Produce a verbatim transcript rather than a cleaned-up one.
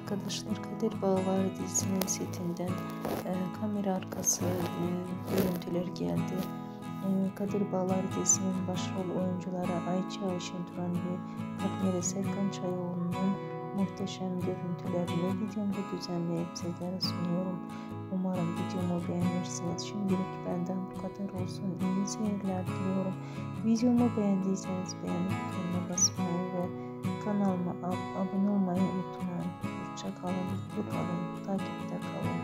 Arkadaşlar, Kadir Bağlar dizisinin setinden e, kamera arkası e, görüntüler geldi. E, Kadir Bağlar dizisinin başrol oyuncuları Ayça Ayşenturan ve partneri Serkan Çayoğlu'nun muhteşem görüntülerini videomda düzenleyip sizlere sunuyorum. Umarım videomu beğenirsiniz. Şimdilik benden bu kadar olsun. İyi seyirler diliyorum. Videomu beğendiyseniz beğeni butonuna basmayı ve kanalıma ab abone olmayı unutmayın. Hoşça kalın, mutlu kalın, takipte kalın.